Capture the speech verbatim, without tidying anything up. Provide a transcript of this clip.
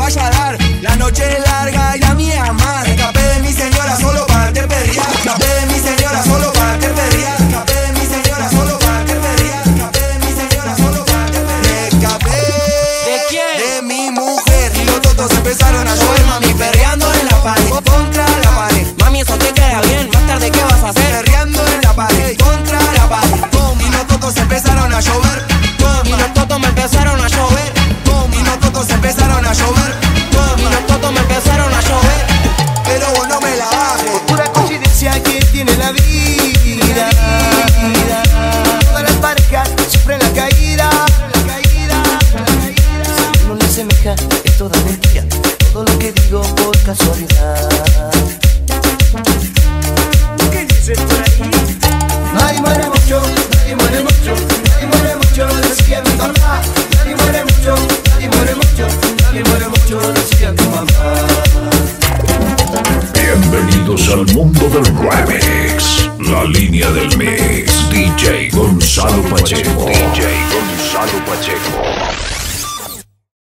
vaya a dar. La noche es larga y la mía es más. Escapé de mi señora solo para te perrear. Escapé de mi señora solo para te perrear. Escapé de mi señora solo para te perrear. Escapé de mi señora solo para te perrear. Escapé ¿de quién? de mi mujer. Y los totos empezaron a llover, mami, perreando en la pared, contra la pared. Mami, eso te queda bien, más tarde ¿qué vas a hacer? Perreando en la pared, contra la pared. Boom, y los totos empezaron a llover. Y los totos me empezaron a llover. Boom, y los totos empezaron a llover. Y los totos me empezaron a llover. Pero vos no me la bajes. Por pura coincidencia que tiene la vida, todas las parejas sufren la caída. Si uno le asemeja, es toda mentira. Todo lo que digo por casualidad. ¿Qué dices por ahí? Nadie muere mucho, nadie muere mucho, nadie muere mucho, decía mi mamá. Nadie muere mucho, nadie muere mucho, nadie muere mucho, decía tu mamá. Bienvenidos al mundo del remix. La línea del mix. D J Gonzalo Pacheco. D J Gonzalo Pacheco.